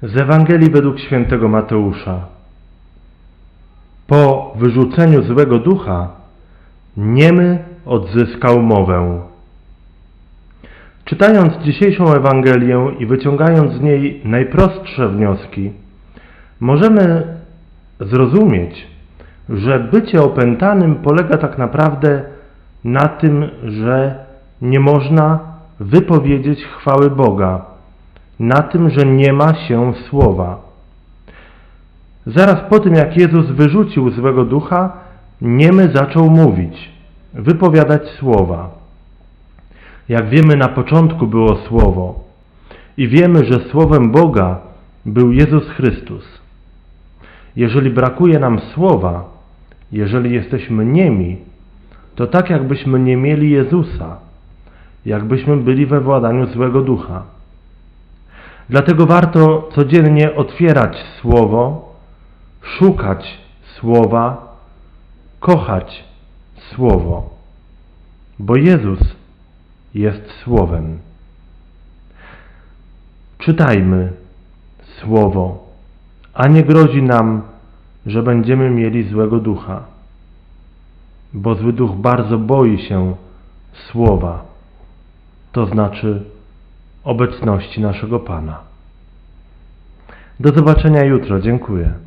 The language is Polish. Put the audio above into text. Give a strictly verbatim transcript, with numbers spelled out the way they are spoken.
Z Ewangelii według świętego Mateusza. Po wyrzuceniu złego ducha niemy odzyskał mowę. Czytając dzisiejszą Ewangelię i wyciągając z niej najprostsze wnioski, możemy zrozumieć, że bycie opętanym polega tak naprawdę na tym, że nie można wypowiedzieć chwały Boga, na tym, że nie ma się słowa. Zaraz po tym, jak Jezus wyrzucił złego ducha, niemy zaczął mówić, wypowiadać słowa. Jak wiemy, na początku było Słowo i wiemy, że Słowem Boga był Jezus Chrystus. Jeżeli brakuje nam słowa, jeżeli jesteśmy niemi, to tak jakbyśmy nie mieli Jezusa, jakbyśmy byli we władaniu złego ducha. Dlatego warto codziennie otwierać Słowo, szukać Słowa, kochać Słowo, bo Jezus jest Słowem. Czytajmy Słowo, a nie grozi nam, że będziemy mieli złego ducha, bo zły duch bardzo boi się Słowa, to znaczy obecności naszego Pana. Do zobaczenia jutro. Dziękuję.